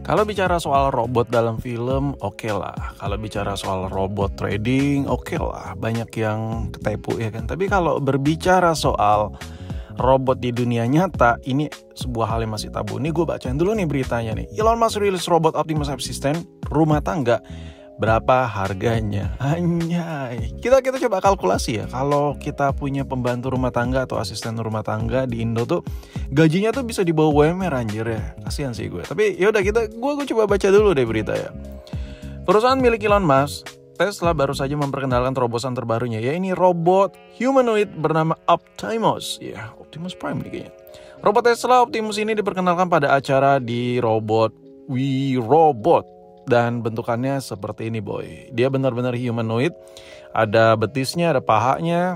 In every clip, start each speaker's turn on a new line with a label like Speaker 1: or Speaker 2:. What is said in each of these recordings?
Speaker 1: Kalau bicara soal robot dalam film, oke lah. Kalau bicara soal robot trading, oke lah. Banyak yang ketipu ya kan. Tapi kalau berbicara soal robot di dunia nyata, ini sebuah hal yang masih tabu. Ini gue bacain dulu nih beritanya nih. Elon Musk rilis robot Optimus Assistant rumah tangga. Berapa harganya? Anjay. Kita coba kalkulasi ya. Kalau kita punya pembantu rumah tangga atau asisten rumah tangga di Indo tuh gajinya tuh bisa di bawah UMR anjir ya. Kasihan sih gue. Tapi yaudah gue coba baca dulu deh berita ya. Perusahaan milik Elon Musk, Tesla baru saja memperkenalkan terobosan terbarunya, yaitu robot humanoid bernama Optimus. Ya, Optimus Prime nih kayaknya. Robot Tesla Optimus ini diperkenalkan pada acara di We Robot. Dan bentukannya seperti ini boy. Dia benar-benar humanoid. Ada betisnya, ada pahanya,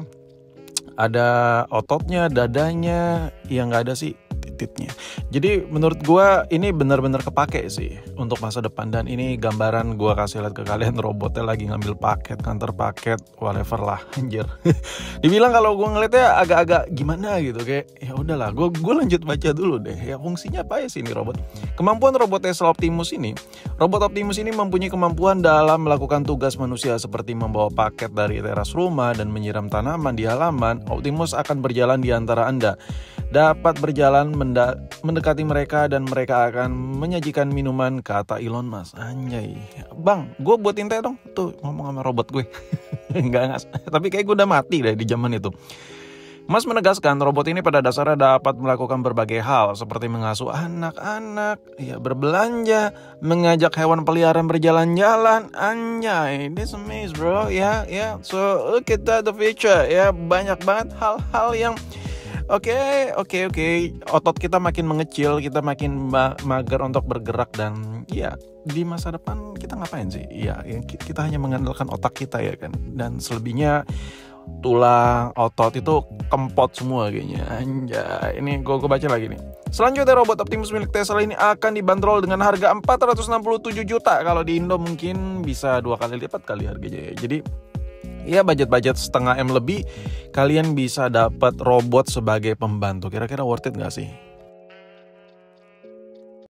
Speaker 1: ada ototnya, dadanya. Yang gak ada sih tititnya. Jadi menurut gue ini benar-benar kepake sih untuk masa depan. Dan ini gambaran gue kasih lihat ke kalian, robotnya lagi ngambil paket, kantor paket, whatever lah anjir. Dibilang kalau gue ngeliatnya agak-agak gimana gitu, kayak ya udahlah, gue lanjut baca dulu deh. Ya fungsinya apa ya sih ini robot? Kemampuan robot Tesla Optimus ini, robot Optimus ini mempunyai kemampuan dalam melakukan tugas manusia seperti membawa paket dari teras rumah dan menyiram tanaman di halaman. Optimus akan berjalan di antara Anda, dapat berjalan mendekati mereka dan mereka akan menyajikan minuman, kata Elon Musk. Anjay, bang, gue buatin teh dong. Tuh ngomong sama robot gue. Enggak, tapi kayak gue udah mati deh di zaman itu. Musk menegaskan robot ini pada dasarnya dapat melakukan berbagai hal seperti mengasuh anak-anak, ya berbelanja, mengajak hewan peliharaan berjalan-jalan. Anjay, this amazing bro, ya. So look at that, the future, ya banyak banget hal-hal yang Oke. Otot kita makin mengecil, kita makin mager untuk bergerak dan ya di masa depan kita ngapain sih? Ya kita hanya mengandalkan otak kita ya kan. Dan selebihnya tulang, otot itu kempot semua kayaknya. Anjay, ini gue baca lagi nih. Selanjutnya robot Optimus milik Tesla ini akan dibanderol dengan harga 467 juta. Kalau di Indo mungkin bisa 2 kali lipat kali harganya ya. Jadi ya budget setengah M lebih, kalian bisa dapat robot sebagai pembantu. Kira-kira worth it gak sih?